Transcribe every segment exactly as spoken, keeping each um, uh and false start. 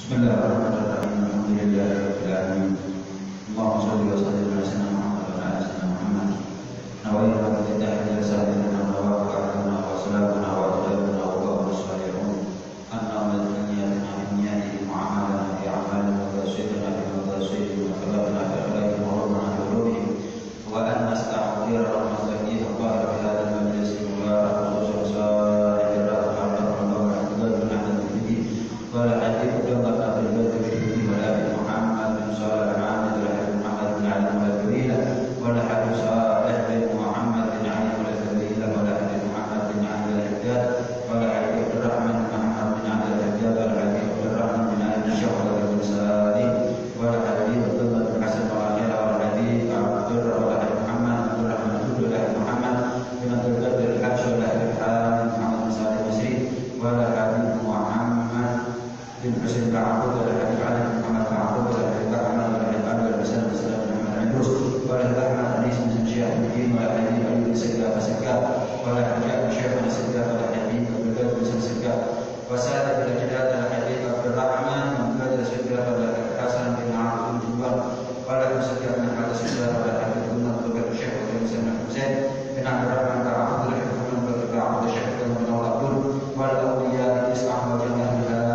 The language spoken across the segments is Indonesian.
Bismillahirrahmanirrahim. Alhamdulillahirabbil alamin. Allahumma shalli wa sallim ala sayyidina Muhammad wa ala ali sayyidina Muhammad. Nawaitu al-fatihah ila sayyidina Muhammad wa ala wa salamuna wa adabuna wa qawlu salihun. Anna al-niyatina min niyati mu'amalana fi a'malina wa tasydina fi maqasidina wa qalbana fi akhlaqina wa rabbana fi qulubihim. Wa an nasta'dira wa nasta'dira Allah fi hadzal majlis mubarak wa sallallahu ولا حديث كما قال البدر في ولا محمد بن صالح عامر بن محمد بن علي الكبير ولا حديث صالح بن محمد بن علي الكبير ولا حديث محمد بن علي الحجاج ولا حديث الرحمن بن محمد بن علي الحجاج ولا حديث الرحمن بن علي الشهر بن سالم ولا حديث عبد بن حسن وعلي ولا حديث عبد الله ولا حديث محمد بن الرحمن بن محمد بن عبد القادر الحبش ولا حديث حامد محمد بن صالح المصري ولا حديث محمد بن حسين بن عبد الله الحديث علي بن محمد بن عبد الله الحديث محمد بن علي بن عبد السلام بن سلام بن محمد بن عبروس ولا احمد حديث بن شيخ الدين ولا حديث علي بن سكا فسكا ولا حديث شيخ بن سكا ولا حديث عبد الله بن سكا وساد بن جداد الحديث عبد الرحمن بن بدر سكا ولا حسن بن عبد الجبار ولا سكا بن عبد سكا ولا حديث بن عبد الشيخ بن سلام بن حسين بن عبد الرحمن بن عبد الله بن بن عبد الشيخ بن عبد ولا اولياء اسحاق وجميع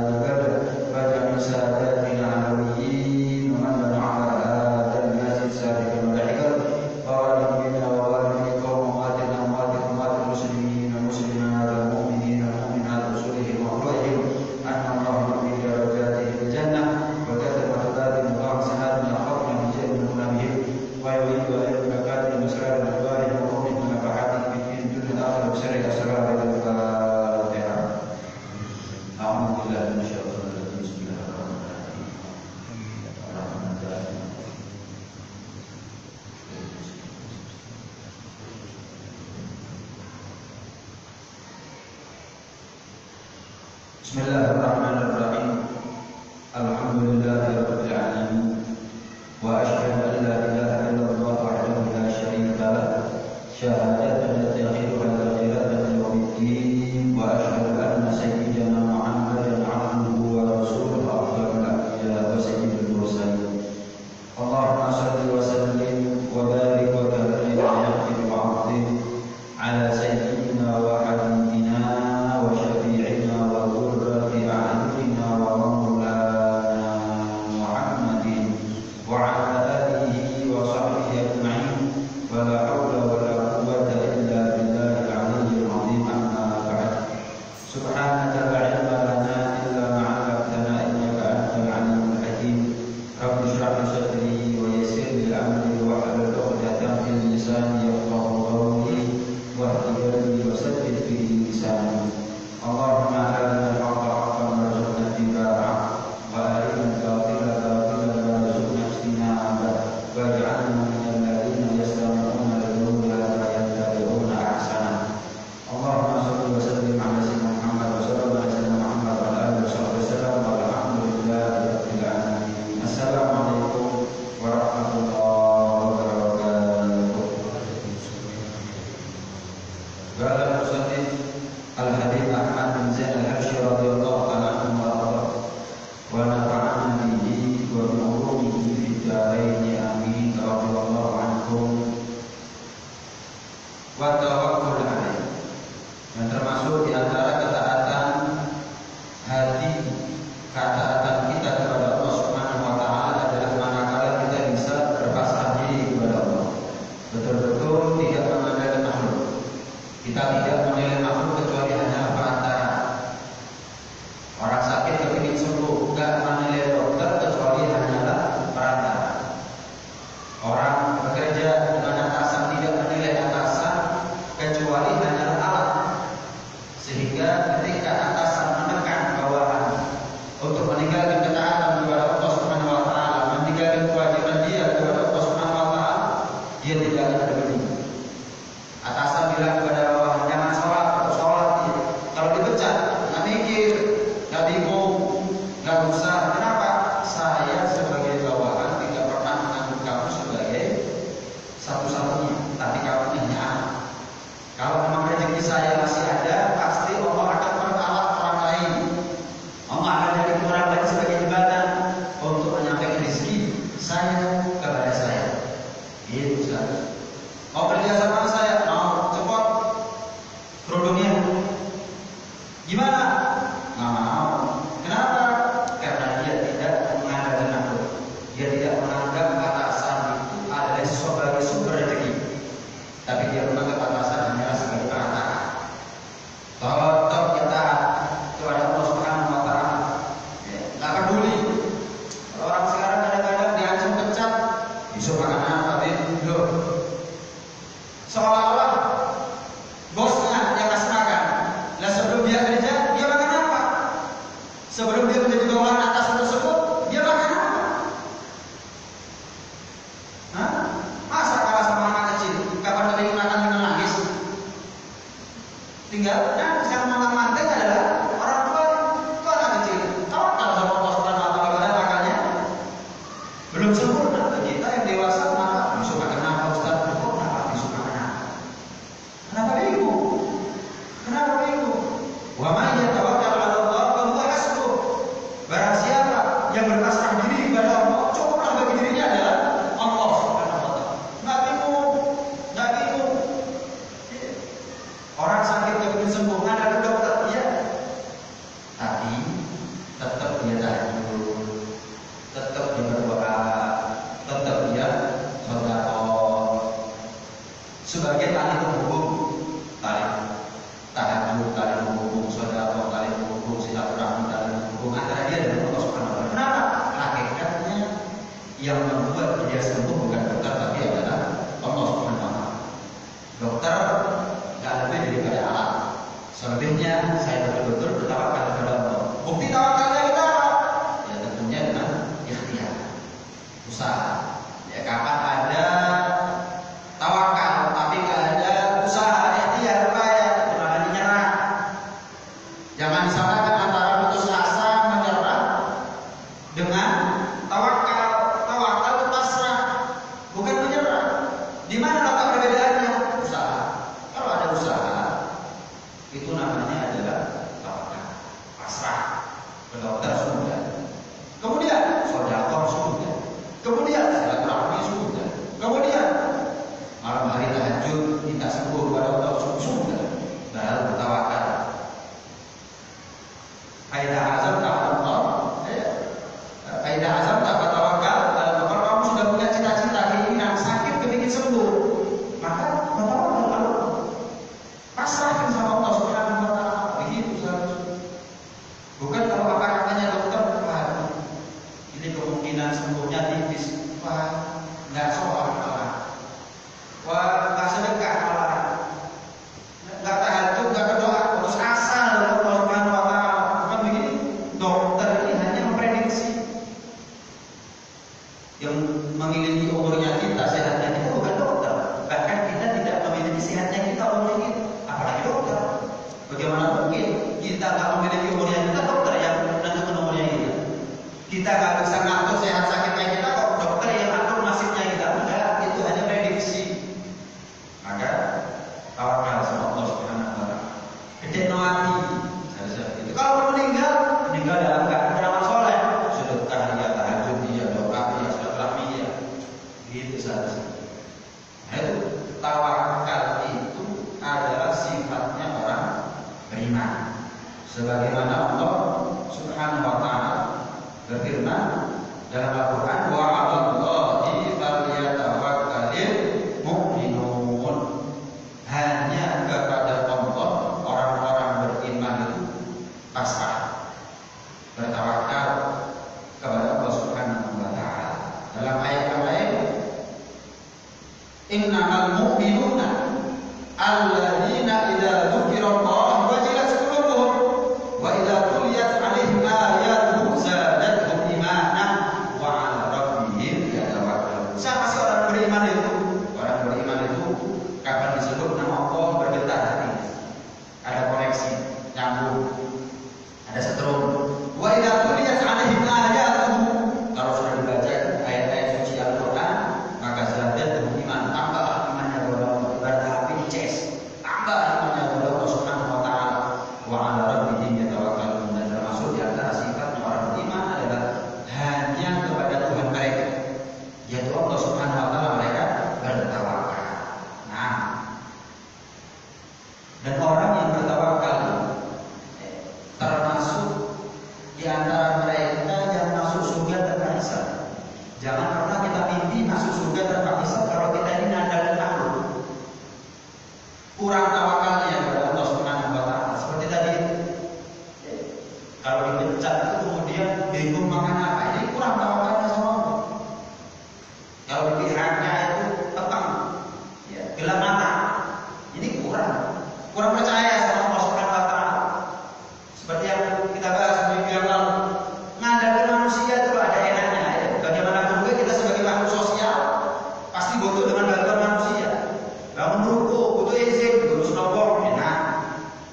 ساداتنا علويين ومن على هذا المسجد سابقا ولاحقا والدينا ووالدي قوم امهاتنا امهات امهات المسلمين والمسلمات والمؤمنين والمؤمنات رسلهم واخواتهم ان الله يرضي درجاته في الجنه وكتب عباد الله سناتنا خطنا من جهل منامهم ويعيد عليهم مكاتب مسرار اخبارهم وامهم ونفحاتهم في الدين الدنيا الاخره وسر الاسرار الى الفاتحه. اعوذ بالله من الشيطان Bismillahirrahmanirrahim. Alhamdulillahirabbil alamin. Wa asyhadu an la ilaha illallah wahdahu la syarika lah. Syahadatan yataqi wa la ilaha illallah. Wa asyhadu anna sayyidina Muhammadan abduhu wa rasuluhu afdalul anbiya wa sayyidul mursalin. Allahumma shalli wa sallim wa barik wa karim wa yaqim wa 'azim ala sayyidina wa habibina wa syafi'ina wa qurrati a'yunina wa maulana Muhammadin wa ala alihi wa sahbihi ajma'in wa la hawla wa la quwwata illa billahil 'aliyyil 'azim amma ba'd. Subhanaka la 'ilma lana illa ma 'allamtana innaka antal 'alimul hakim. Rabbi shrah li sadri wa yassir li amri wa hlul 'uqdatam min lisani yafqahu qawli wahdini wa saddid bihi lisani. Allahumma arina al-haqqa haqqan warzuqna ittiba'ah wa arina al-batila batilan warzuqna ijtinabah waj'alna minal ladzina yastami'una al-qawla fayattabi'una ahsanah. Allahumma shalli wa sallim ala sayyidina Muhammad wa sallallahu ala sayyidina Muhammad wa ala alihi wa sallam walhamdulillahi rabbil alamin. Assalamualaikum warahmatullahi wabarakatuh. Qala al-musannif al-hadits Ahmad bin Zaid al-Habsyi radhiyallahu ta'ala anhu wa arda wa nafa'ana bihi wa bi ulumihi fid dharain amin radhiyallahu anhum wa tawakkul alaihi. Dan termasuk di antara ketaatan hati, ketaatan kita kepada Allah Subhanahu wa taala adalah manakala kita bisa berpasrah diri kepada Allah. Betul-betul tidak mengandalkan makhluk. Kita tidak menilai makhluk kecuali hanya perantara. Orang sakit kepingin sembuh, enggak menilai dokter kecuali hanyalah perantara. Orang bekerja dengan atasan tidak menilai atasan kecuali hanyalah alat. Sehingga ketika atasan menekan bawahan untuk meninggalkan ketaatan kepada Allah Subhanahu wa taala, meninggalkan kewajiban dia kepada Allah Subhanahu wa taala, dia tidak akan ada begini. Atasan bilang kepada bawahan jangan sholat atau sholat, dia kalau dipecat nggak mikir, nggak bingung, nggak usah. Kenapa? Saya sebagai bawahan tidak pernah menganggap kamu sebagai satu-satunya, tapi kamu hanya anak. Kalau memang rezeki saya masih ada, pasti Allah akan memperalat orang lain. Allah akan jadi orang lain sebagai jembatan. Tinggal nah yang mengamankan adalah orang tua itu anak kecil. Tawakal sama Allah Subhanahu wa taala pada akalnya belum sempurna. Kita yang dewasa kenapa bisa makan apa Ustaz? Kok kenapa bisa makan apa? Kenapa bingung? Kenapa bingung? Wa may yatawakkal 'ala Allah fa huwa hasbuh. Barang siapa yang berpasrah diri kepada Allah, cukuplah bagi dirinya adalah Allah Subhanahu wa taala. Enggak bingung, enggak bingung. Orang sakit kepingin sembuh, ada dokter dia. Tapi tetap dia tahajud, tetap dia berdoa, tetap dia sedekah. Sebagai tali penghubung, tali tahajud, tali penghubung sedekah, tali penghubung silaturahmi, tali penghubung antara dia dan Allah Subhanahu wa taala. Kenapa? Hakikatnya yang membuat dia sembuh bukan dokter tapi adalah Allah Subhanahu wa taala. Dokter nggak lebih daripada alat. Selebihnya saya betul-betul bertawakal kepada Allah. Bukti tawakalnya kita apa? Ya tentunya dengan ikhtiar, usaha. Ya kapan ada tawakal tapi nggak ada usaha, ikhtiar, upaya, jangan menyerah. Jangan disamakan antara putus asa menyerah dengan tawakal. Tawakal itu pasrah, bukan menyerah. Di mana letak perbedaannya? Usaha. Kalau ada usaha, itu namanya adalah tawakal, pasrah. Dokter sudah, kemudian sedekah sudah, kemudian silaturahmi sudah, kemudian malam hari tahajud minta sembuh kepada Allah sudah, baru bertawakal. Aida azam ta'ala Allah, aida azam ta'ala tawakal. Kalau kamu sudah punya cita-cita, keinginan, sakit, kepingin sembuh, maka bertawakal kepada Allah. Pasrahkan sama Allah Subhanahu wa taala. Begitu seharusnya. Bukan kalau apa katanya dokter, wah, ini kemungkinan sembuhnya tipis. Wah, enggak sholat malah. Wah, enggak sedekah malah. Enggak tahajud, enggak berdoa, putus asa dari Allah Subhanahu wa taala. Bukan begini. Dokter ini hanya memprediksi. Yang memiliki umurnya kita, sehatnya kita bukan dokter. Bahkan kita tidak memiliki sehatnya kita, umurnya kita. Apalagi dokter. Bagaimana mungkin kita nggak memiliki umurnya kita, dokter yang menentukan umurnya kita. Kita nggak bisa ngatur sehat sakitnya kita, kok dokter yang ngatur nasibnya kita. Enggak, itu hanya prediksi. Maka tawakal sama Allah Subhanahu wa taala. Gede no hati. Itu kalau meninggal, meninggal dalam keadaan beramal soleh, sedekah dia, tahajud dia, doa dia, silaturahmi dia. Gitu saja. Nah itu tawakal itu adalah sifatnya orang beriman. Sebagaimana Allah Subhanahu wa taala berfirman dalam Al-Qur'an, wa 'alallahi falyatawakkalul mu'minun. Hanya kepada Allah orang-orang beriman itu pasrah, bertawakal kepada Allah Subhanahu wa taala. Dalam ayat yang lain, innamal mu'minuna alladzina idza dzukirallahu wajilat qulubuhum wa idza tuliyat 'alaihim ayatuhu zadatuhum imanan wa 'ala rabbihim yatawakkalun. Siapa sih orang beriman itu? Orang beriman itu kapan disebut nama Allah bergetar hati. Ada koneksi, nyambung, ada setrum. Wa idza tuliyat 'alaihim ayatuhu, kalau sudah dibaca ayat-ayat suci Al-Qur'an, maka zadatuhum iman, tambah imannya kepada Allah. Berarti ces, tambah imannya kepada Allah Subhanahu wa taala. Wa 'ala rabbihim yatawakkalun. Dan termasuk di antara sifatnya orang beriman adalah hanya kepada Tuhan mereka, yaitu Allah Subhanahu wa taala, mereka bertawakal. Nah, dan orang yang bertawakal termasuk di antara mereka yang masuk surga tanpa hisab. Jangan pernah kita mimpi masuk surga tanpa hisab kalau kita ini nandang takut. Kurang tawakalnya kepada Allah Subhanahu wa taala. Seperti tadi, kalau dipecat itu kemudian bingung makan apa, ini kurang tawakalnya sama Allah. Kalau pihaknya itu petang, ya, gelap mata, ini kurang, kurang percaya sama Allah Subhanahu wa taala. Seperti yang kita bahas minggu yang lalu, ngandalkan manusia itu ada enaknya. Ya. Bagaimanapun juga kita sebagai makhluk sosial pasti butuh dengan bantuan manusia. Bangun ruko butuh izin, butuh snow, enak.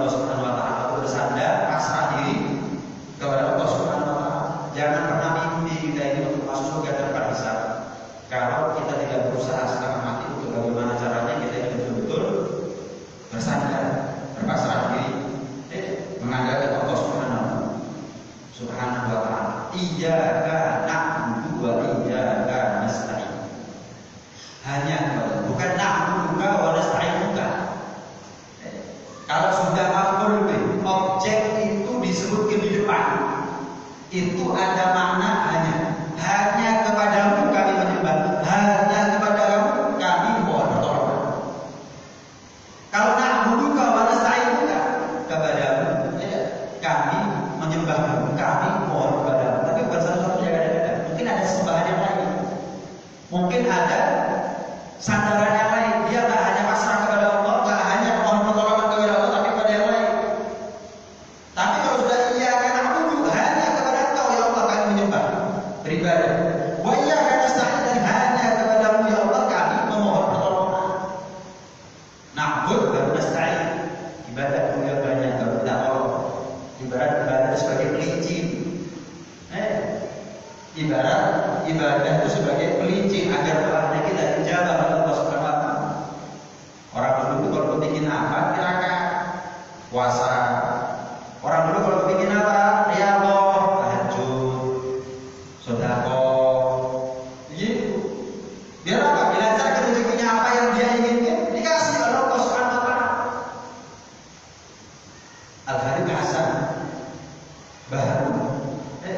Allah Subhanahu wa taala, untuk bersandar, pasrah diri kepada Allah Subhanahu wa taala. Jangan pernah mimpi kita ini untuk masuk surga tanpa hisab. Kalau kita tidak berusaha setengah mati untuk bagaimana caranya kita ini betul-betul bersandar, berpasrah diri, eh, mengandalkan Allah Subhanahu Subhanahu wa taala. Iyyaka na'budu wa iyyaka nasta'in. Hanya bukan na'budu wa nasta'in, bukan. Eh, kalau sudah maf'ul bih, objek itu disebutkan di depan, itu ada makna hanya. Hanya kepadamu kami menyembah, hanya kepadamu kami mohon pertolongan. Kalau na'budu wa nasta'in, bukan kepadamu ya, kami menyembahmu, kami mohon kepadamu. Tapi bukan satu-satunya, kadang-kadang mungkin ada sembahan yang lain, mungkin ada sandaran yang lain. Dia tak hanya pasrah kepada Allah, tak hanya mohon pertolongan kepada Allah, tapi kepada yang lain. Tapi kalau sudah iya karena na'budu, hanya kepada Engkau ya Allah kami menyembah, beribadah. Wa iyyaka nasta'in, dan hanya kepadamu ya Allah kami memohon pertolongan. Na'bud baru nasta'in, ibadah yang banyak baru kita tolong. Ibarat ibadah sebagai pelicin, eh, ibarat ibadah itu sebagai pelicin agar doanya kita dijabah oleh Allah Subhanahu wa taala. Orang dulu kalau kepingin apa, kira-kira puasa. Orang dulu kalau kepingin apa, riyadhah, tahajud, sedekah, gitu. Biar apa? Dilancarkan rezekinya, apa yang dia inginkan dikasih oleh Allah Subhanahu wa taala. Al-Harith Hasan baru eh,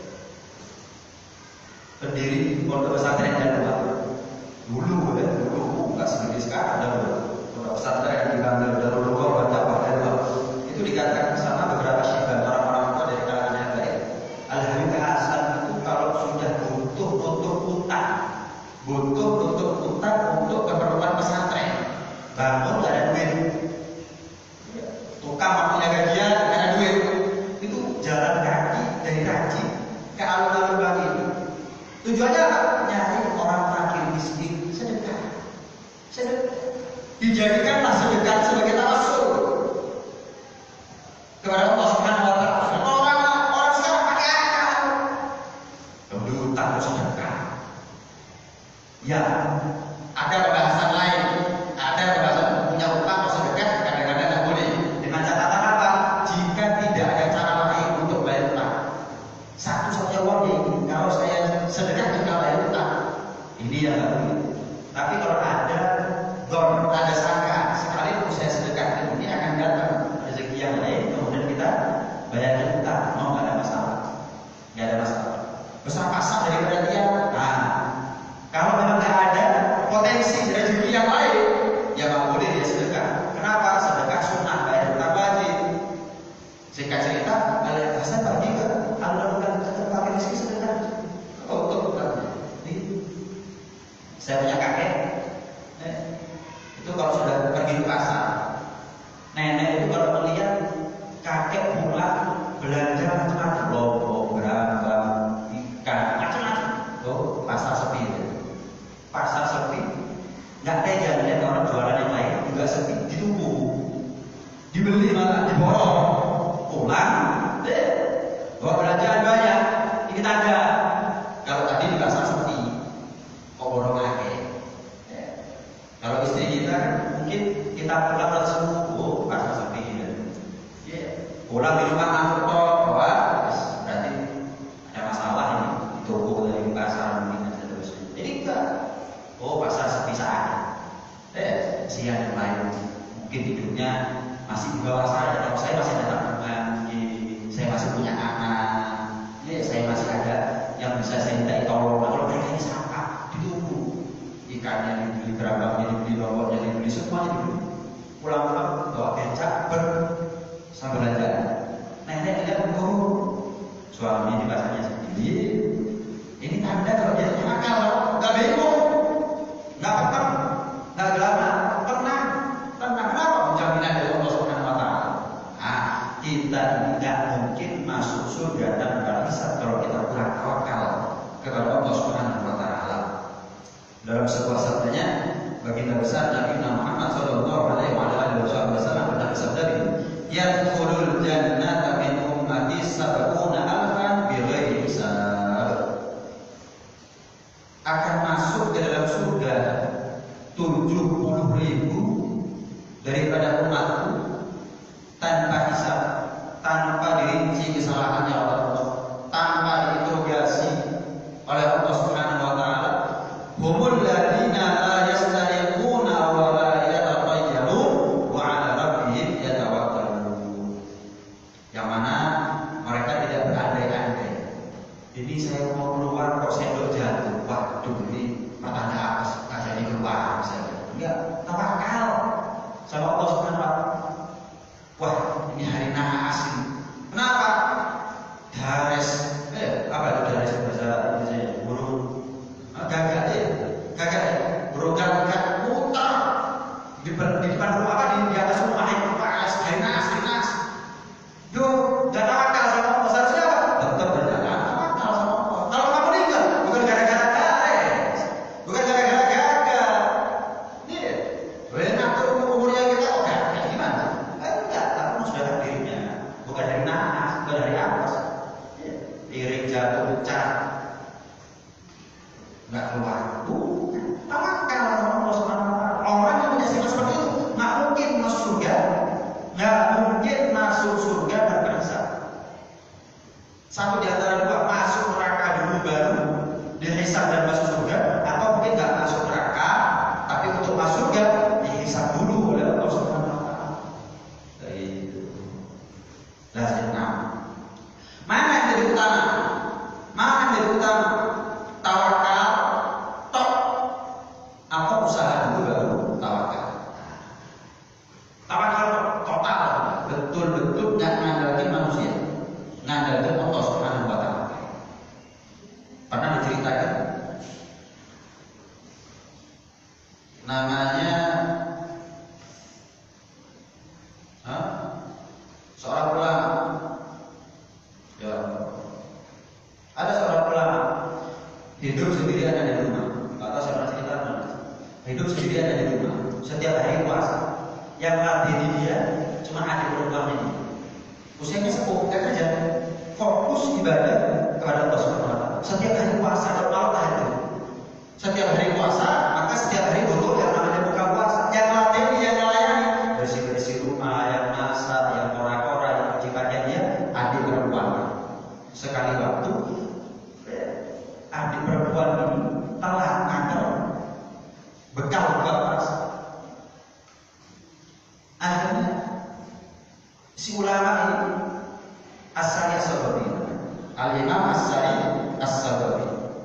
pendiri pondok pesantren Jawa dulu, ya, dulu nggak seperti sekarang. Dulu pondok pesantren di Bangil Darul Lughah itu dikatakan sama beberapa syekh orang-orang tua dari kalangan yang baik. Al-Harith Hasan itu kalau sudah butuh untuk utang, butuh untuk utang untuk keperluan pesantren, bangun nggak ada duit, tukang waktunya gajian nggak ada duit, itu jalan kaki dari Ranci ke alun-alun Bangil. Tujuannya apa? Nyari orang fakir miskin, sedekah. Sedekah. Dijadikanlah sedekah sebagai tawassul kepada Allah Subhanahu wa taala. Orang orang sekarang pakai akal. Memberi utang sedekah. Ya, ada pembahasan lain. Ada pembahasan punya utang atau sedekah kadang-kadang tidak boleh. Dengan catatan apa? Jika tidak ada cara lain untuk bayar utang. Satu-satunya uang ya ini. Kalau saya sedekah juga bayar utang, ini yang nggak boleh. Tapi kalau ada don, ada sangka, sekali saya sedekah ini akan datang rezeki yang lain, kemudian kita bayar utang, mau nggak ada masalah, nggak ada masalah. Besar-besar daripada dia. Nah, kalau memang nggak ada potensi rezeki yang lain, ya nggak boleh dia sedekah. Kenapa? Sedekah sunnah, bayar utang wajib. Singkat cerita, Al Hasan pergi ke alun-alun pakai miskin sedekah. Oh, betul bukan? Saya punya kakek, eh, itu kalau sudah pergi ke pasar, nenek itu kalau melihat kakek pulang belanja macam-macam, lombok, berambang, ikan, macam-macam. Oh, pasar sepi itu. Pasar sepi, nggak tega melihat orang jualan yang lain juga sepi, ditunggu, dibeli malah diborong, pulang, deh, bawa belanjaan banyak, ini tanda. Kalau tadi di pasar sepi, kok borong lagi? Ya. Kalau istri kita mungkin kita pulang langsung, oh pasar sepi ya. Ya. Pulang di rumah nangkep toh, wah, berarti ada masalah ini di toko dari pasar mungkin dan seterusnya. Jadi enggak, oh pasar sepi saja. Eh, siang yang lain mungkin hidupnya masih di bawah saya. Kalau saya masih ada tabungan, saya masih punya anak, ya, saya masih ada yang bisa saya minta tolong. Kalau mereka ini sampah, ditunggu, ikannya dibeli, berambangnya dibeli, lomboknya dibeli, semuanya dibeli. Pulang-pulang bawa becak ber sambil belanja. Nenek lihat oh, suami di pasarnya sendiri. Ini tanda kalau dia punya akal, nggak bego, nggak petang, nggak gelap, tenang, tenang. Kenapa? Jaminan dari Allah Subhanahu wa taala. Ah, kita tidak mungkin masuk surga tanpa hisab kalau kita kurang tawakal kepada Allah Subhanahu wa taala. Dalam sebuah sabdanya, baginda besar Nabi Muhammad sallallahu alaihi wasallam pernah bersabda, "Ya yadkhulul jannata min ummati sab'una alfan bighairi hisab. Akan masuk ke dalam surga tujuh puluh ribu daripada umatku tanpa hisab, tanpa dirinci kesalahannya oleh Allah, tanpa diinterogasi oleh Allah Subhanahu wa taala. Humul ladina la yastariquna wa la yatatayyarun wa 'ala rabbihim yatawakkalun. Yang mana mereka tidak berandai-andai. Ini saya mau keluar kok sendok jatuh. Waduh, ini pertanyaan apa sih? Nggak jadi keluar saya. Enggak, tawakal sama Allah Subhanahu wa taala. Wah, ini hari naas ini. Kenapa? Dares, eh apa itu dares bahasa Indonesia? Burung gagak ya, gagak ya, burung gagak putar di depan rumah apa di, di atas rumah itu pas hari naas, hari naas. Yo, gak tawakal sama Allah, seharusnya apa? Tetap berjalan tawakal sama Allah. Kalau kamu meninggal, bukan gara-gara dares, bukan gara-gara gagak. Nih, boleh ngatur umurnya kita kok gagak gimana? Enggak, kamu sudah takdirnya, bukan dari naas, bukan dari atas. Piring jatuh pecah, nggak keluar. Bukan, tawakal sama Allah Subhanahu wa taala. Orang yang punya sifat seperti itu nggak mungkin masuk surga, nggak mungkin masuk surga tanpa hisab. Satu di antara dua, masuk neraka dulu baru dihisab dan masuk surga, atau mungkin nggak masuk neraka, tapi untuk masuk surga dihisab dulu oleh Allah Subhanahu wa taala. Itu. Nah, mana yang jadi utama? Mana yang jadi utama? Tawakal, tok, apa usaha dulu baru tawakal? Tawakal total, betul-betul nggak ngandalkan manusia, ngandalkan Allah Subhanahu wa taala. Pernah diceritakan? Namanya huh? seorang ulama. Ya, ada seorang ulama hidup sendirian ada di rumah. Atau saya pernah cerita, hidup sendirian ada di rumah. Setiap hari puasa, yang melatih dia cuma adik perempuan ini. Usianya sepuh, nggak kerja, fokus ibadah kepada Allah Subhanahu wa taala. Setiap hari puasa, kalau malam tahajud. Setiap hari puasa, maka setiap hari butuh yang namanya buka puasa. Yang melatih dia, yang melayani, bersih-bersih rumah, yang masak, yang kora-kora, yang cuci pakaian dia, adik perempuan. Sekali waktu adik perempuan ini telah ngantar bekal buka puasa. Akhirnya si ulama ini As-Sari As-Sababi, Al-Imam As-Sari As-Sababi,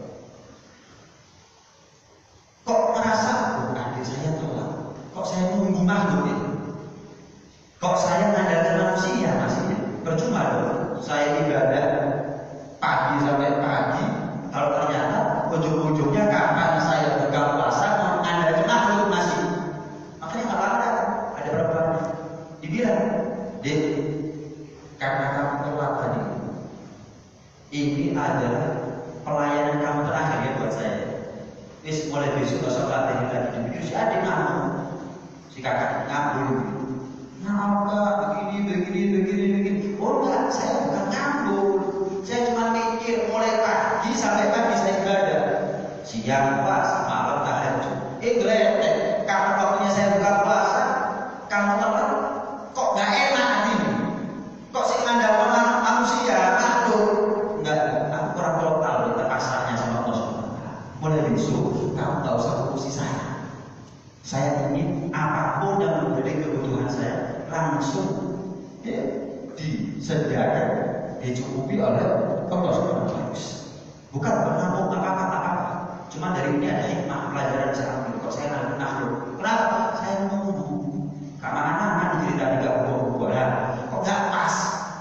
kok merasa oh, adik saya telat, kok saya nunggu makhluk ini, kok saya mengandalkan manusia masih percuma dong. Saya ibadah pagi sampai pagi, kalau ternyata ujung-ujungnya kapan saya buka puasa mengandalkan makhluk masih. Makanya nggak ada, ada perempuan dibilang, Dek, karena kamu telat tadi, ini adalah pelayanan kamu terakhir ya buat saya. Wis mulai besok nggak usah latihan lagi. Dipikir si adik ngamuk, si kakak ngambul. Nah, begini, begini, begini, begini. Oh enggak, saya bukan ngambul. Saya cuma mikir mulai pagi sampai pagi saya ibadah. Siang puasa, malam tahajud. Eh gledek, karena waktunya saya buka puasa, kamu telat. Kok nggak enak ini? Kok sih ngandalkan manusia, makhluk? Enggak, aku kurang total di pasarnya sama Allah. Mulai besok, kamu nggak usah fokusi saya. Saya ingin apapun yang menjadi kebutuhan saya langsung ya, disediakan, dicukupi oleh Allah Subhanahu wa taala. Bukan mengamuk apa-apa, apa-apa. Cuma dari ini ada hikmah pelajaran saya ambil. Kok saya nggak makhluk? Kenapa? Saya nunggu. Keamanan cerita di gabung-gabungan. Kok nggak pas?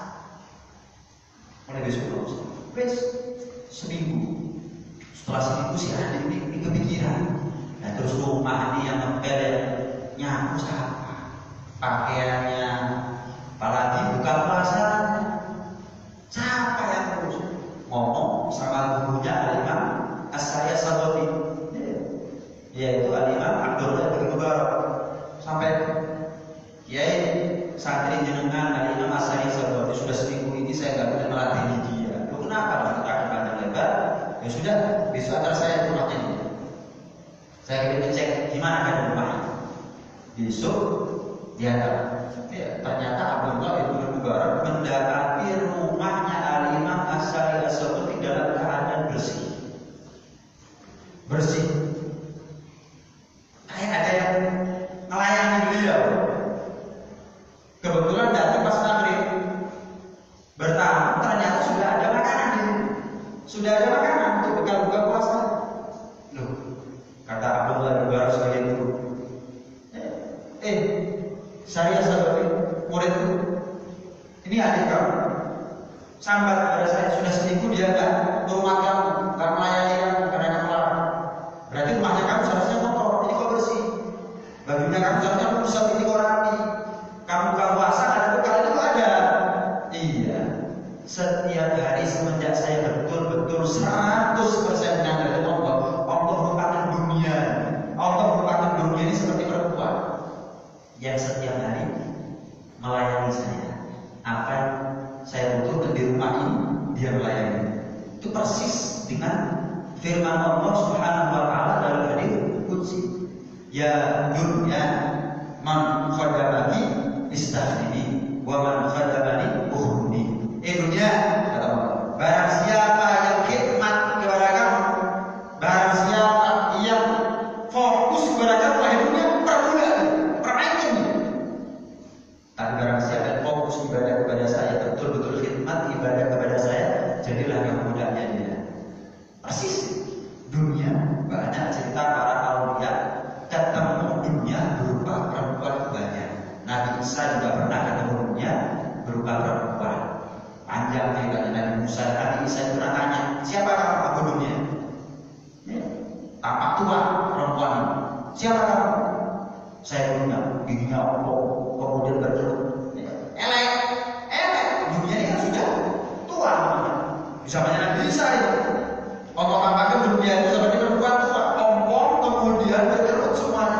Mulai besok terus. Wes seminggu. Setelah seminggu si adik ini, ini kepikiran. Nah terus rumah ini yang ngepel ya, nyapu siapa? Pakaiannya, apalagi buka puasanya. Siapa yang terus ngomong sama gurunya Al-Imam As-Sari As-Sababi, yaitu Al-Imam Abdullah bin Mubarak. Sampai Kiai santri jenengan Al-Imam As-Sari Sabawati sudah seminggu ini saya nggak boleh melatih dia. Loh, kenapa? Menceritakan panjang lebar. Ya sudah, besok antar saya ke rumahnya dia. Saya ingin cek gimana kan rumahnya. Besok dia ya, ternyata Abdullah ibn Mubarak mendapati rumahnya Al-Imam As-Sari Sabawati dalam keadaan bersih. Bersih. Kayak ada yang melayani beliau. Kebetulan datang pas maghrib bertamu, ternyata sudah ada makanan di sudah ada makanan untuk bekal buka puasa. Loh, kata Abdullah bin Mubarak sebagai guru, eh, eh saya sebagai muridku, ini adik kamu, sambat kepada saya sudah seminggu dia nggak ke rumah kamu, nggak melayani kamu karena kamu larang. Berarti rumahnya kamu seharusnya kotor, ini kok bersih. Bajunya kamu seharusnya pusat, ini kok rapi. Kamu buka puasa ada bekal itu ada. Iya. Setiap hari semenjak saya betul-betul seratus persen dari Allah, Allah merupakan dunia. Allah merupakan dunia ini seperti perempuan yang setiap hari melayani saya. Apa yang saya butuhkan di rumah ini dia melayani. Itu persis dengan firman Allah Subhanahu wa taala dalam hadis qudsi. Ya dunya man khadamani istahdihi wa man khadamani uhruni. Eh dunia, kata Allah, barang siapa yang khidmat kepada kamu, barang siapa yang fokus kepada kamu, wahai dunia, perbudak, peraikin. Tapi barang siapa yang fokus ibadah kepada saya, betul-betul khidmat ibadah kepada saya, jadilah kamu budaknya dia. Persis dunia, banyak cerita para aulia ketemu dunia berupa perempuan kebanyakan. Nabi Isa juga pernah ketemu dunia berupa perempuan. Panjang ceritanya Nabi Musa. Nabi Isa itu pernah tanya, siapa kamu? Aku dunia. Ya. Tampak tua perempuan ini. Siapa kamu? Saya dunia. Giginya ompong, kemudian berkerut. Ya. Elek, elek. Dunia ini kan sudah tua. Bisa banyak Nabi Isa itu. Allah tampakkan dunia itu seperti perempuan tua, ompong, kemudian berkerut semuanya.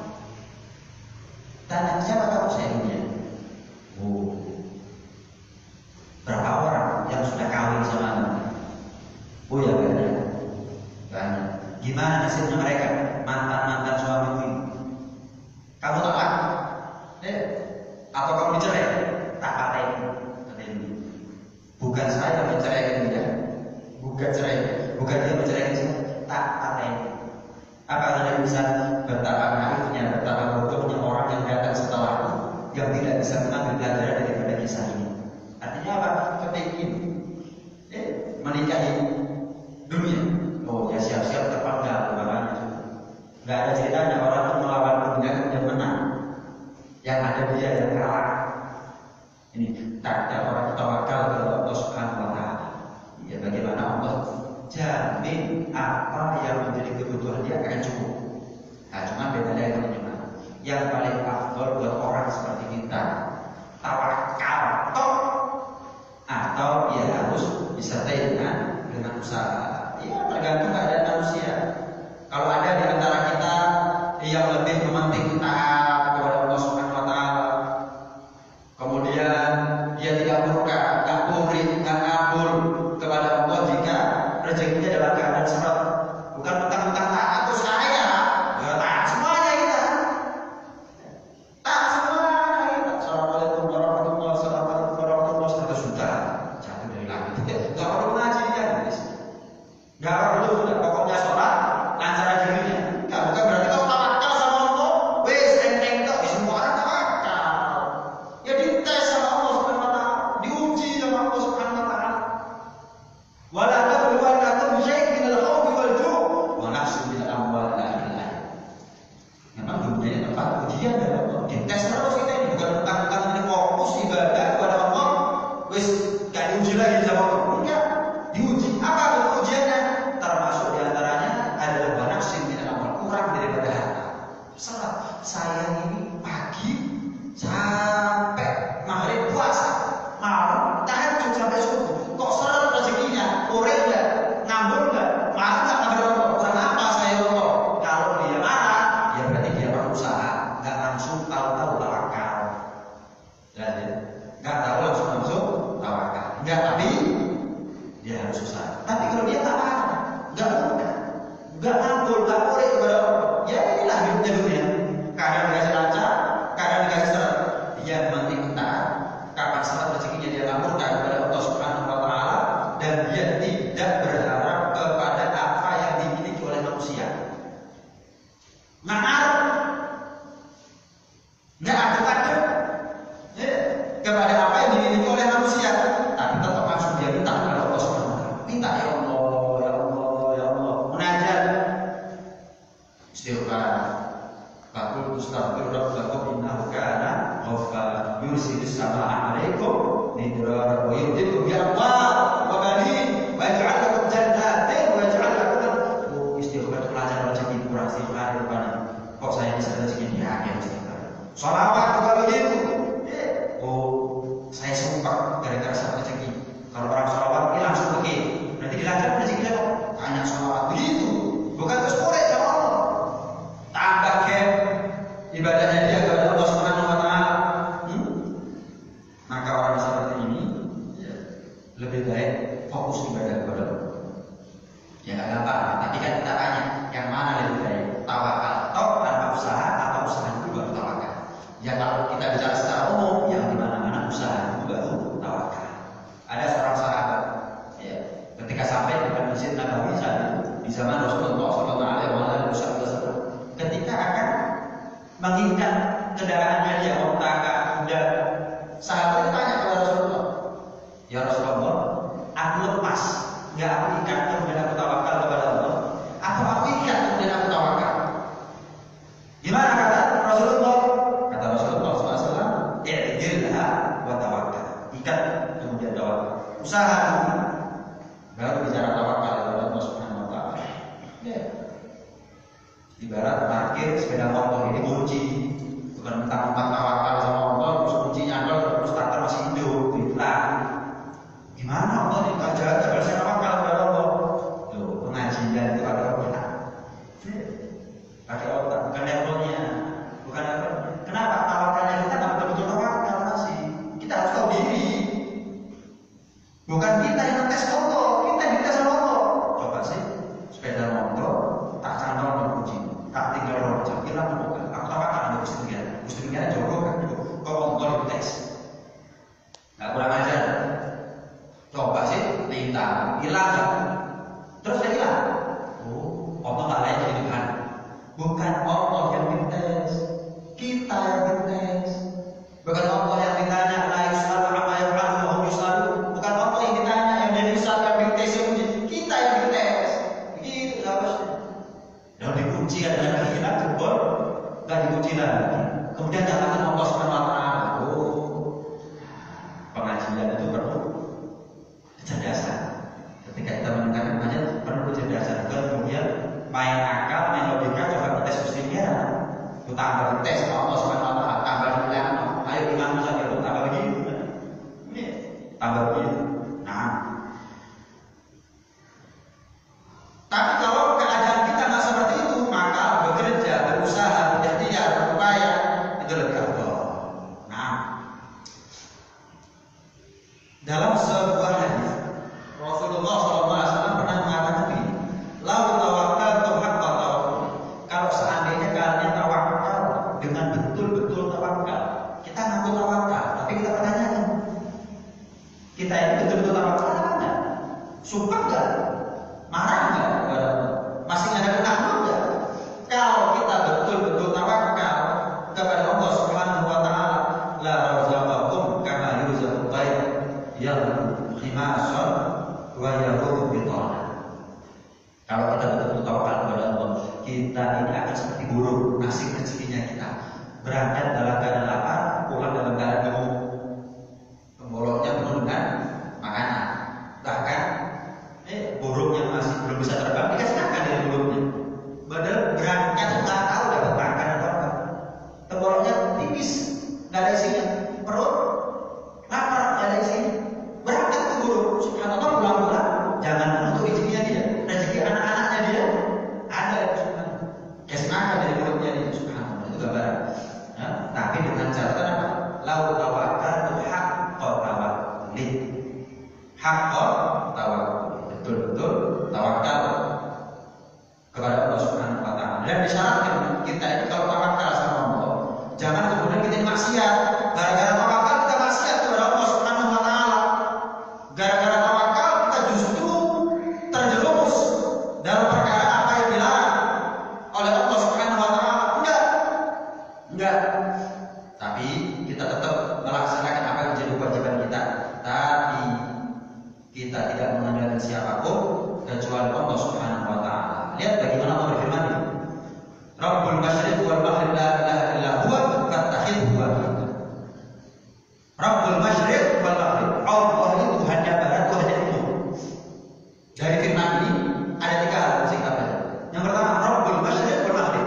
Tanya siapa kamu? Saya dunia. Oh, berapa orang yang sudah kawin sama kamu? Oh ya banyak, banyak. Gimana nasibnya mereka? Mantan-mantan suamimu ini. Kamu tolak? Eh, atau kamu dicerai? Tak paten. Bukan saya yang menceraikan dia, bukan cerai, bukan dia menceraikan saya. Tak paten. Apa anda bisa betapa naifnya, betapa bodohnya orang yang datang setelahku, yang tidak bisa mengambil pelajaran daripada kisah ini. Artinya apa? Kepingin eh, menikahi dunia. Oh ya siap-siap terpanggal kemarahannya. Gak ada ceritanya orang yang melawan dunia kemudian menang. Yang ada dia yang kalah. Ini tak ada orang tawakal kepada Allah Subhanahu wa taala. Ya bagaimana Allah jamin apa yang menjadi kebutuhan dia akan cukup. Nah, cuma bedanya yang teman-teman. Yang paling afdol buat orang seperti kita tawakal toh, atau ya harus disertai dengan dengan usaha. Ya tergantung keadaan manusia. Kalau ada di antara kita yang lebih mementing taat kepada Allah Subhanahu wa taala, kemudian dia tidak murka, tidak murid, tidak kabur kepada Allah jika rezekinya dalam keadaan seret. Bukan mentang-mentang taat terus kaya, ya taat semuanya kita. Taat semuanya kita. Assalamualaikum warahmatullahi wabarakatuh. Seratus juta jatuh dari langit. Gak perlu ngaji dia, guys. Gak perlu, pokoknya sholat lancar aja dunia. Gak bukan berarti kau tawakal sama Allah. Wes enteng kok, semua orang tawakal. Ya dites sama Allah Subhanahu wa taala, diuji sama Allah Subhanahu wa taala. enggak, tapi dia harus usaha. Tapi kalau dia tak ada, enggak mudah, enggak mampu, enggak boleh kepada Allah. Ya inilah hidupnya dunia. Kadang dikasih lancar, kadang dikasih seret. Dia penting taat. Kapan saat rezekinya dia lampurkan kepada Allah Subhanahu Wa Taala, dan dia tidak berharap kepada apa yang dimiliki oleh manusia. Ma'ar, nggak ada ya, kepada apa yang dimiliki oleh manusia, tapi tetap langsung dia minta kepada Allah Subhanahu Wa Taala. Minta ya Allah, ya Allah, ya Allah. Munajat, istighfar. Fakul tustaghfir rabbakum innahu kana ghaffar yursilis samaa'a 'alaikum midrara wa yumdidukum bi amwal wa banin wa yaj'al lakum jannatin wa yaj'al lakum istighfar. Pelajaran rezeki kurang istighfar rupanya. Kok saya bisa rezeki dia aja istighfar. Shalawat juga begitu. Oh, saya sumpah gara-gara saya rezeki. Kalau orang shalawat ini langsung pergi. Nanti dilanjut rezekinya kok banyak shalawat begitu. Bukan terus korek sama Allah. Tambah kem ibadahnya dia kepada Allah Subhanahu Wa Taala. Hmm? Maka orang seperti ini ya, lebih baik fokus ibadah kepada Allah. Ya nggak gampang. Tapi kan kita tanya yang mana lebih baik, tawakal atau tanpa usaha, atau usaha itu baru tawakal. Ya kalau kita bicara secara umum, yang di mana-mana usaha itu baru tawakal. Ada seorang sahabat, ya, ketika sampai di Masjid Nabawi di zaman Rasulullah Shallallahu Alaihi Wasallam, ketika akan mengikat kendaraannya dia unta kuda, sahabat tanya kepada Rasulullah, ya Rasulullah, aku lepas, nggak aku ikat kemudian aku tawakal kepada Allah, atau aku ikat kemudian aku tawakal? Gimana kata Rasulullah? Kata Rasulullah shallallahu alaihi wasallam, i'dilha wa tawakkal, ikat kemudian tawakal, usaha baru bicara tawakal kepada Allah Subhanahu Wa Taala. Ya. Ibarat parkir sepeda motor ini kunci, bukan mentang-mentang tawakal sama Allah terus kuncinya nyantol terus starter masih hidup, itulah. Gimana Allah ini nggak jaga jaga saya tawakal kepada Allah? Tuh pengajian itu ada otak, ada otak, bukan levelnya, bukan level. Kenapa tawakalnya kita nggak betul-betul tawakal masih? Kita harus tahu diri, bukan kita yang tes Allah, kita yang dites sama Allah. Coba sih sepeda motor tak cantol di kunci, tak tinggal roda, kira bukan. Aku tawakal ada Gusti Pengiran, Gusti Pengiran jogo kan, kok Allah dites, nggak kurang ajar. Coba sih minta hilang kan, terus dia hilang. Oh, Allah nggak layak jadi Tuhan, bukan Allah yang dites, kita yang dites. Bukan Allah yang ditanya, la yusalu amma yaf'alu wa hum yusalu. Bukan Allah yang ditanya, yang dia bisa yang dites, kita yang dites. Begitu seharusnya. Dan dikunci kan dengan kehilangan jebol, nggak dikunci lagi. Kemudian nyatakan Allah Subhanahu Wa Taala. Oh, pengajian itu perlu kecerdasan. Ketika kita mendengarkan pengajian perlu kecerdasan. Bukan kemudian main akal, main logika, coba tes Gustinya. Itu tambah tes sama Allah Subhanahu Wa Taala, tambah hilang. Ayo imam saja itu tambah begitu. Ini tambah begitu. Nah, tapi kalau keadaan kita nggak seperti itu, maka bekerja, berusaha, berikhtiar, berupaya itu lebih afdal. Nah, dalam sebuah hadis Rasulullah shallallahu alaihi wasallam pernah mengatakan begini, "Lau tawakkaltu haqqa tawakkul." Kalau seandainya kalian tawakal dengan betul-betul tawakal, kita ngaku tawakal, tapi kita pertanyakan, kita ini betul-betul tawakal enggak? Sumpah enggak? Marah enggak? Masih ada pengaruh enggak? Kalau kita betul-betul tawakal kepada Allah Subhanahu Wa Taala, la razaqakum kama yurzaqul tayr yang khimasan wa yaqulu bitana. Kalau kita betul-betul tawakal kepada Allah, kita ini akan seperti burung, nasib rezekinya kita berangkat dalam keadaan lapar, pulang dalam keadaan gemuk, pembolongnya penuh dengan makanan. Bahkan eh, burung yang masih belum bisa terbang dikasih makan dari mulutnya. Padahal berangkat nggak tahu dapat makan atau apa. Pembolongnya tipis, nggak ada isinya, perut lapar, nggak ada isinya. Berangkat ke burung, subhanallah pulang-pulang, jangan untuk rezekinya dia, rezeki anak-anaknya dia ada itu subhanallah. Kasih makan dari mulutnya dia, subhanallah, itu gambaran. Ya, tapi dengan catatan apa? Lau tawakkaltu haqqa tawakkuli. Haqqo tawakkul, betul-betul tawakal kepada Allah Subhanahu wa taala. Dan disyaratkan kita itu kalau tawakal sama Allah, jangan kemudian kita maksiat. Gara-gara tawakal kita maksiat kepada Allah Subhanahu wa taala. Gara-gara tawakal kita justru terjerumus dalam perkara apa yang dilarang oleh Allah Subhanahu wa taala. Enggak. Enggak. Tapi kita tetap melaksanakan apa yang menjadi kewajiban kita. Tapi kita tidak mengandalkan siapapun kecuali Allah Subhanahu wa taala. Lihat bagaimana Allah berfirman. Rabbul masyriq wal maghrib la ilaha illa huwa fattakhidhu wakila. Rabbul masyriq wal maghrib. Allah itu Tuhannya barat, Tuhannya timur. Dari firman ini ada tiga hal singkatnya. Yang pertama, Rabbul masyriq wal maghrib.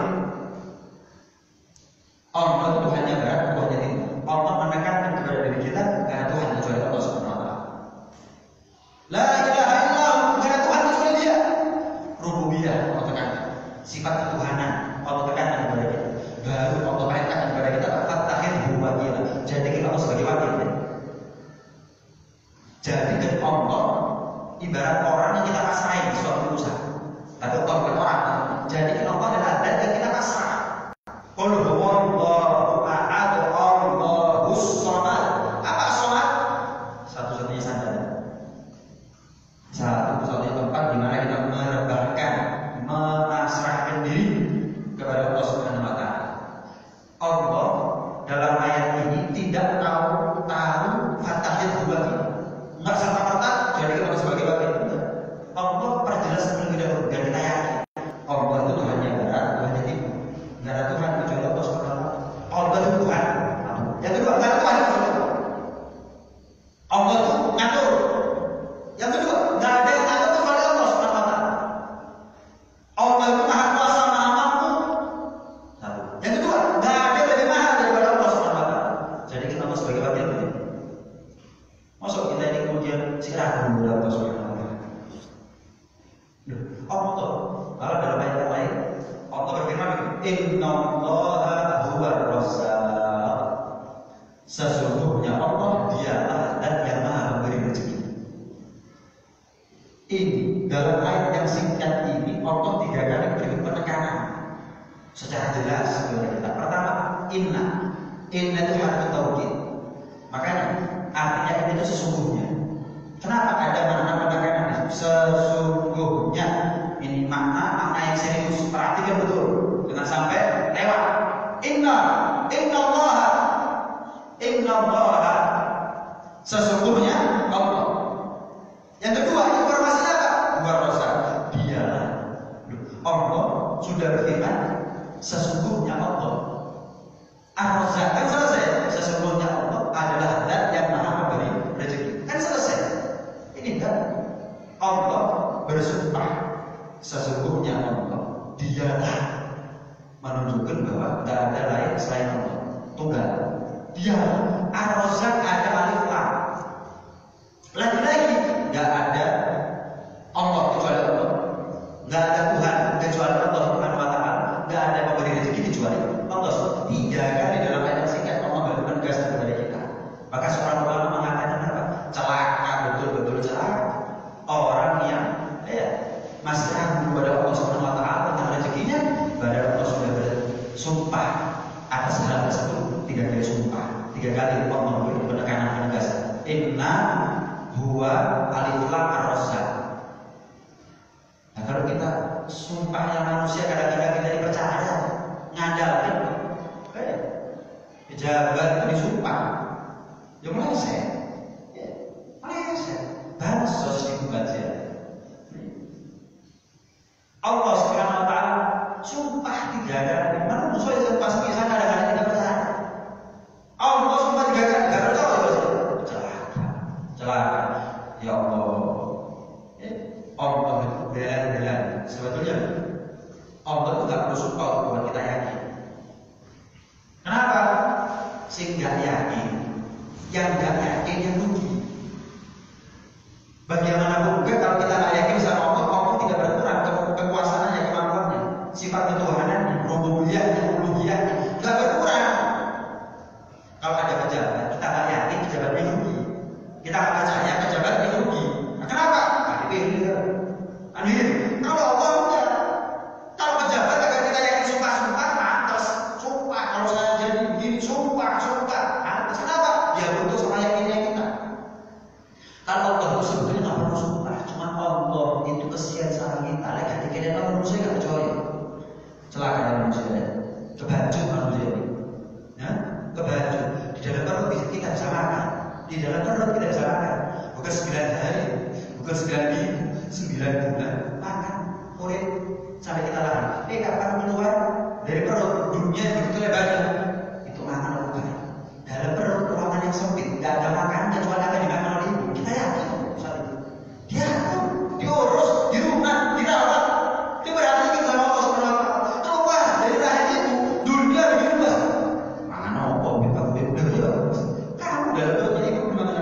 Allah itu Tuhannya barat, Tuhannya timur. Allah menekankan kepada diri kita karena Tuhan kecuali Allah Subhanahu wa taala. La ilaha illallah, karena Tuhan kecuali Dia. Rububiyah Allah tekankan. Sifat ketuhanan Allah tekankan kepada kita. Baru Allah perintahkan kepada kita fattakhidhu wakila. Jadikan Allah sebagai wakil. Jadikan Allah ibarat orang yang kita pasrahin di suatu urusan. Tapi Allah bukan orang. Jadikan Allah adalah zat yang kita pasrah. Qul huwallahu ahad, Allahus samad. Apa samad? Satu-satunya sandaran. Satu-satunya tempat di mana kita merebahkan, memasrahkan diri kepada Allah Subhanahu wa taala. Allah dalam ayat ini tidak tahu tahu fattakhidhu wakil. Enggak serta-merta jadikan Allah sebagai wakil. Allah perjelas terlebih dahulu dan kita yakin Allah itu Tuhannya barat, Tuhannya timur. Enggak ada Tuhan kecuali Allah Subhanahu wa taala. Allah itu Tuhan. Yang kedua, enggak ada Tuhan kecuali Allah. Allah itu ngatur. Yang kedua, enggak ada yang ngatur kecuali Allah Subhanahu wa taala. Allah itu maha kuasa, maha mampu. Satu. Yang kedua, enggak ada yang lebih mahal daripada Allah Subhanahu wa taala. Jadi kita Allah sebagai wakil. Masuk kita ini kemudian sirah kepada Allah Subhanahu wa taala. Allah tuh, kalau dalam ayat yang lain, Allah berfirman, Innallaha huwar razzaq. Sesungguhnya Allah Dialah zat yang maha memberi rezeki. Ini dalam ayat yang singkat ini Allah tiga kali beri penekanan secara jelas kepada kita. Pertama, inna. Inna itu harfu taukid. Makanya artinya ini itu sesungguhnya. Kenapa ada makna penekanan? Sesungguhnya ini makna makna yang serius. Perhatikan betul, jangan sampai lewat. Inna, inna Allah, inna Allah. Sesungguhnya Allah. Yang kedua, informasinya apa? Huwa razzaq. Dialah. Allah sudah berfirman, sesungguhnya Allah. Ar-Razzaq kan selesai. Sesungguhnya Allah adalah zat yang maha memberi rezeki. Kan selesai. Ini enggak. Allah bersumpah, sesungguhnya Allah. Dialah. Menunjukkan bahwa tidak ada lain selain Allah. Tunggal. Dialah. Ar-Razzaq ada alif lam. Lagi-lagi nggak ada Allah kecuali Allah, nggak ada Tuhan kecuali Allah Subhanahu wa taala, nggak ada pemberi rezeki kecuali Allah. Tiga kali dalam ayat singkat Allah menegaskan kepada kita. Maka seorang ulama mengatakan apa? Celaka, betul-betul celaka orang yang ya, masih ragu kepada Allah Subhanahu wa taala tentang rezekinya, padahal Allah sudah bersumpah atas hal tersebut. Tiga kali sumpah, tiga kali Allah memberi penekanan penegasan. Inna huwa alif lam ar-razzaq. Nah, kalau kita sumpahnya manusia kadang-kadang kita dipercaya, ngandalkan, eh, pejabat itu disumpah, ya meleset, ya meleset, bansos dibaca. Allah Subhanahu wa taala sumpah tiga kali. Mana musuh itu pasti bisa kadang-kadang kita percaya. Allah sumpah tiga kali, gak percaya. Celaka, ya Allah. Allah itu belan-belan. Sebetulnya Allah itu gak perlu sumpah buat kita yakin. Kenapa? Sing gak yakin, yang gak yakin yang rugi. Bagaimanapun juga kalau kita gak yakin sama Allah, Allah tidak berkurang ke kekuasaannya, kemampuannya, sifat ketuhanannya, rububiyahnya, uluhiyahnya, gak berkurang. Kalau ada pejabat, kita gak yakin pejabatnya rugi. Kita gak percaya pejabatnya rugi. Di dalam perut kita bisa makan. Bukan sembilan hari, bukan sembilan minggu, sembilan bulan makan, urip sampai kita lahir. Eh kapan keluar dari perut dunia begitu lebarnya? Itu makan apa bukan? Dalam perut ruangan yang sempit, nggak ada makan kecuali apa dimakan oleh ibu. Kita yakin saat itu. Dia diurus, di rumah, dirawat. Dia berarti kita sama Allah Subhanahu wa taala. Keluar dari rahim itu, dunia berubah. Mangan apa? Kita udah udah kamu dalam perutnya ibu gimana?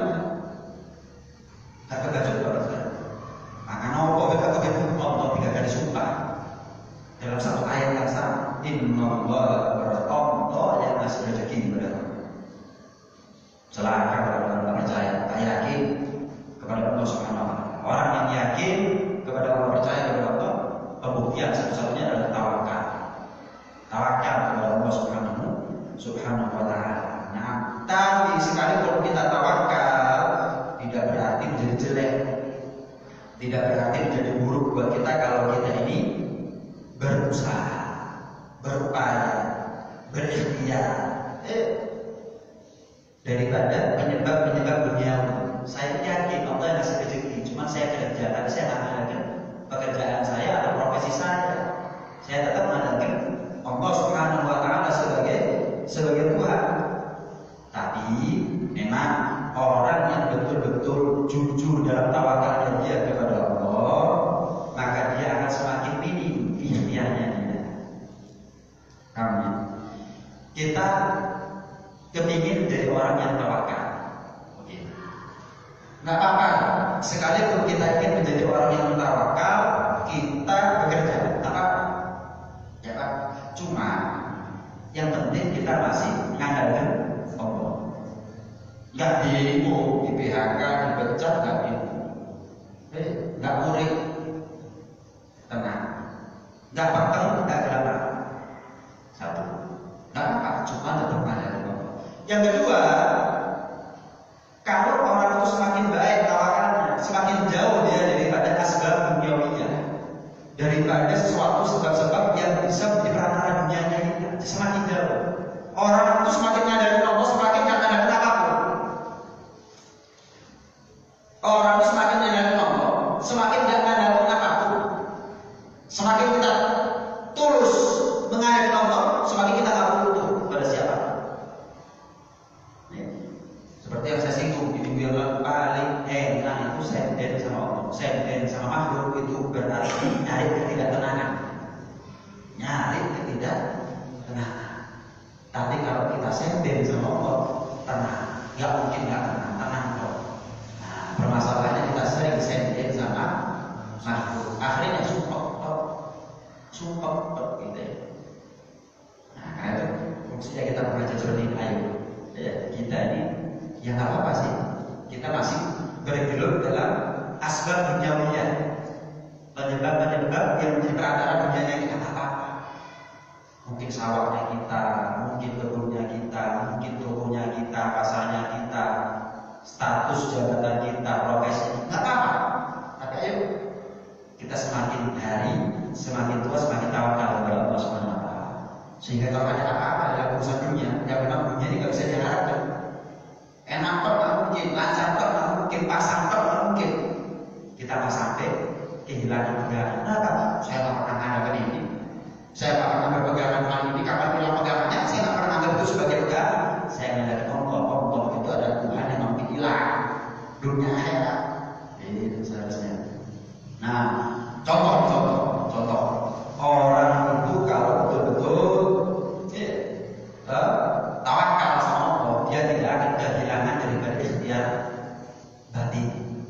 Tak kebaca orang saya. Makan apa? Kita kebaca Allah tiga kali sumpah dalam satu ayat yang sama. Inna Allah Allah yang ngasih rezeki kepada kamu. Celaka kalau orang percaya, tak yakin kepada Allah Subhanahu wa taala. Orang yang yakin kepada Allah, percaya kepada Allah, pembuktian satu-satunya adalah tawakal. Tawakal kepada Allah Subhanahu Subhanahu wa taala. Nah, tapi sekalipun kita tawakal, tidak berarti menjadi jelek. Tidak berarti menjadi buruk buat kita kalau kita ini berusaha, berupaya, berikhtiar. Eh, daripada penyebab-penyebab duniawi. Saya yakin Allah yang ngasih rezeki, cuma saya kerja, tapi saya nggak mengandalkan pekerjaan saya atau profesi saya. Saya tetap mengandalkan Allah Subhanahu wa taala sebagai sebagai Tuhan. Tapi memang orang yang betul-betul jujur dalam tawakalnya dia kepada Allah, maka dia akan semakin minim ikhtiarnya dia. Kami kita kepingin menjadi orang yang tawakal. Oke. Nggak apa-apa. Sekalipun kita ingin menjadi orang yang tawakal, kita bekerja. Apa? Ya Pak. Cuma yang penting kita masih mengandalkan Allah. Nggak demo, di P H K, dipecat, nggak demo. Eh, nggak murid. Tenang. Nggak pakai, nggak gelap. Satu. Nggak apa-apa. Cuma tetap mengandalkan Allah. Yang kedua, kalau orang itu semakin baik tawakalnya, semakin jauh dia daripada asbab duniawiyah, daripada sesuatu sebab-sebab yang bisa menjadi perantara dunianya kita, semakin jauh. Orang itu semakin mengandalkan Allah, semakin nggak mengandalkan apapun. Orang itu semakin mengandalkan Allah, semakin nggak mengandalkan apapun. Semakin kita tulus mengandalkan Allah, semakin kita nggak butuh pada siapa. Seperti yang saya singgung di minggu yang lalu, paling enak itu senden sama Allah, senden sama makhluk itu berarti nyari ketidaktenangan, nyari ketidaktenangan. Tapi kalau kita senden sama Allah, tenang, nggak mungkin nggak tenang, tenang kok. Nah, permasalahannya kita sering senden sama makhluk, akhirnya sumpah, sumpah, gitu. Nah, karena itu fungsinya kita mengajar seperti ini. Ayo, ya, kita ini ya nggak apa-apa sih, kita masih bergelut dalam asbab duniawiyah, penyebab-penyebab yang menjadi perantara dunianya kita apa-apa. Mungkin sawahnya kita, mungkin kebunnya kita, mungkin tokonya kita, pasarnya kita, status jabatan kita, profesi, nggak apa-apa. Tapi ayo kita semakin hari, semakin tua, semakin tawakal kepada Allah Subhanahu wa taala. Sehingga kalau ada apa-apa dalam urusan dunia, yang memang dunia ini nggak bisa diharapkan. Enak kok nggak mungkin, lancar kok nggak mungkin, pasang kok nggak mungkin. Kita nggak sampai kehilangan pegangan. Kenapa? Saya nggak pernah mengandalkan ini. Saya nggak pernah berpegangan dengan ini. Kapan bilang pegangannya? Saya nggak pernah anggap itu sebagai pegangan. Saya mengandalkan Allah. Allah itu adalah Tuhan yang mampu hilang dunia akhirat. Itu seharusnya. Nah, contoh, contoh, contoh. Orang itu kalau betul-betul ya, uh, tawakal sama Allah, dia tidak akan kehilangan daripada ikhtiar batin.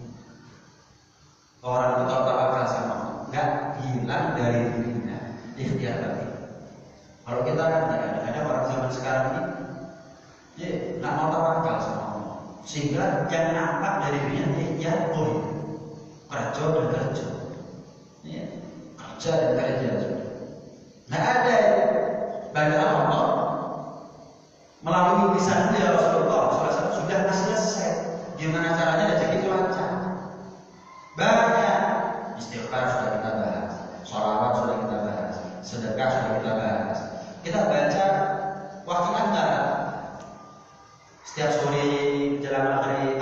Orang itu kalau tawakal sama Allah, nggak hilang dari dirinya ikhtiar batin. Kalau kita kan ada orang zaman sekarang ini, ya nggak mau tawakal sama Allah, sehingga yang nampak dari dirinya ikhtiar boleh kerja dan kerja, ya, kerja dan kerja sudah. Nggak ada banyak Allah melalui lisan beliau Rasulullah shallallahu alaihi wasallam sudah selesai gimana caranya rezeki itu lancar. Banyak istighfar sudah kita bahas, sholawat sudah kita bahas, sedekah sudah kita bahas. Kita baca waktu antara setiap sore jelang maghrib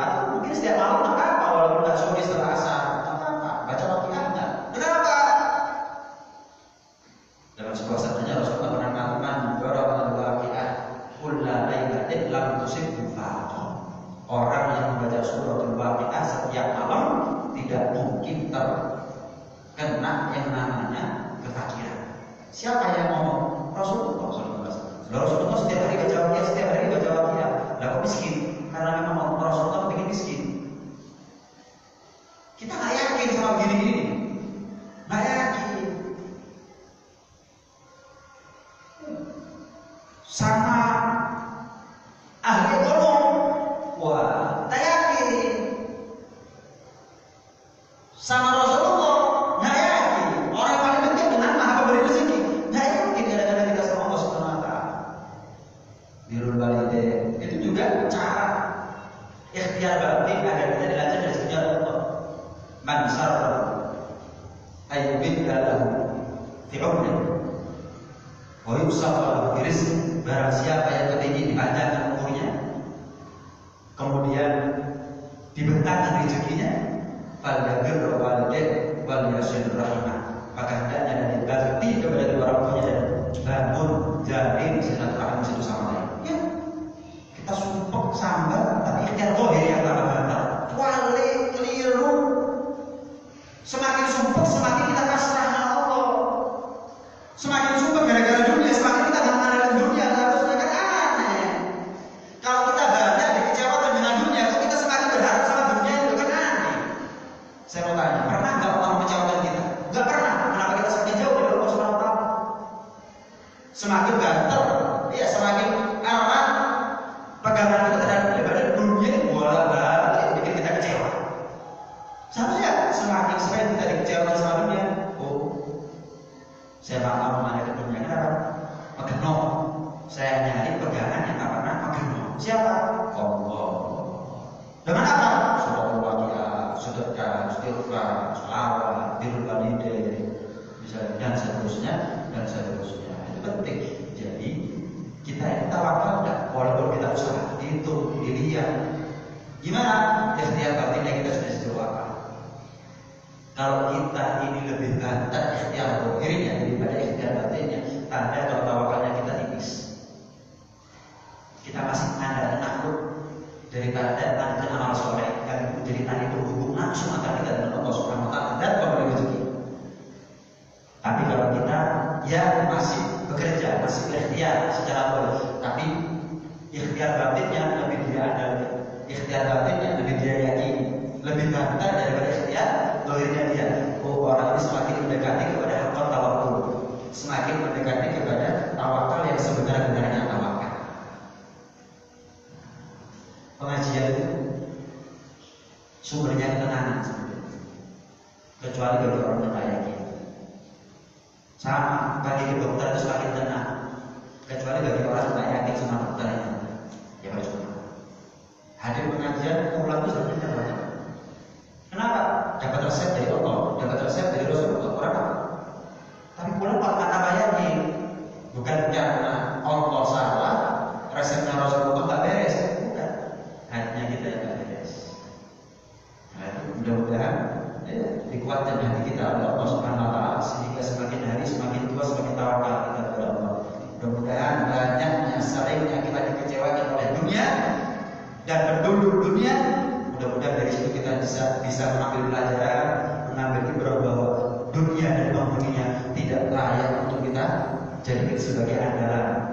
membaca suratul Waqiah setiap malam tidak mungkin terkena yang namanya kefakiran. Siapa yang ngomong? Rasulullah shallallahu alaihi wasallam. Rasulullah setiap hari baca Waqiah, setiap hari baca Waqiah. Lah kok miskin? Karena memang Rasulullah pengen miskin. Kita nggak yakin sama begini-gini, nggak yakin. Sama ahli ekonom, wah, tak yakin. Sama Rasulullah, nggak yakin. Orang yang paling penting dengan maha pemberi rezeki, nggak yakin kadang-kadang kita sama Allah Subhanahu Wa Taala. Birrul walidain itu juga cara ikhtiar batin agar kita dilancar dari sejarah Allah. Man sarra ayyubidda lahu fi umri wa yusaffa lahu fi rizqi. Barang siapa yang kepingin dipanjangkan umurnya, kemudian dibentangkan rezekinya, falyabir walidain wal yasil rahimah, maka hendaknya dan dibakti kepada kedua orang tuanya dan bangun jalin silaturahmi satu sama lain. Ya, kita sumpah sambat tapi ikhtiar zahir yang bata-bata, wale keliru. Semakin sumpah semakin kita pasrah sama Allah. Semakin sumpah gara-gara dunia, semakin kita gak mengandalkan dunia. Harusnya kan aneh. Kalau kita banyak dikecewakan dengan dunia, kok kita semakin berharap sama dunia, itu kan aneh. Saya mau tanya, pernah nggak Allah mengecewakan kita? Nggak pernah. Kenapa kita semakin jauh dari Allah Subhanahu Wa Taala? Semakin gatel, ya semakin erat pegangan kita terhadap ibadah dunia ini bolak-balik bikin kita kecewa. Seharusnya semakin sering kita dikecewakan sama dunia, oh, saya bakal memandang dunia kenapa? Mageno. Saya nyari pegangan yang nggak pernah mageno. Siapa? Allah. Dengan apa? Suratul Waqiah, sedekah, istighfar, selawat, birrul walidain, misalnya dan seterusnya dan seterusnya. Itu penting. Jadi kita ini tawakal enggak? Walaupun kita usaha, itu dilihat. Gimana? Ikhtiar batinnya kita sudah sejauh apa? Kalau kita ini lebih bantat ikhtiar zahirnya daripada ikhtiar batinnya, tanda kalau tawakalnya kita tipis. Kita masih ada takut daripada tanda amal soleh dan menjadi tadi berhubung langsung antara kita dengan Allah Subhanahu Wa Taala dan pemberi rezeki. Tapi kalau kita ya masih bekerja, masih berikhtiar secara zahir, tapi ikhtiar batinnya lebih dia ada, ikhtiar batinnya lebih dia yakini, lebih bantat daripada ikhtiar zahirnya dia. Oh, orang ini semakin mendekati kepada hakul tawakul, semakin mendekati kepada tawakal yang sebenar-benarnya tawakal. Pengajian itu sumbernya ketenangan sebenarnya, kecuali bagi orang yang kaya gitu. Sama bagi dokter itu semakin tenang, kecuali bagi orang yang tak yakin sama dokternya. Ya percuma. Hadir pengajian pulang itu sebenarnya banyak. Kenapa? Dapat resep dari Allah, dapat resep dari Rasulullah. Orang apa? Tapi pulang kalau kata bayangin, bukan karena Allah salah, resepnya Rasulullah tak beres, bukan. Hatinya kita yang tak beres. Nah itu mudah-mudahan ya, dikuatkan hati kita oleh Allah Subhanahu Wa Taala sehingga semakin hari semakin tua semakin tawakal kita kepada Allah. Mudah-mudahan banyaknya seringnya kita dikecewakan oleh dunia dan penduduk dunia. Mudah-mudahan dari situ kita bisa bisa mengambil pelajaran, mengambil ibrah bahwa dunia dan penghuninya tidak layak untuk kita jadikan sebagai andalan.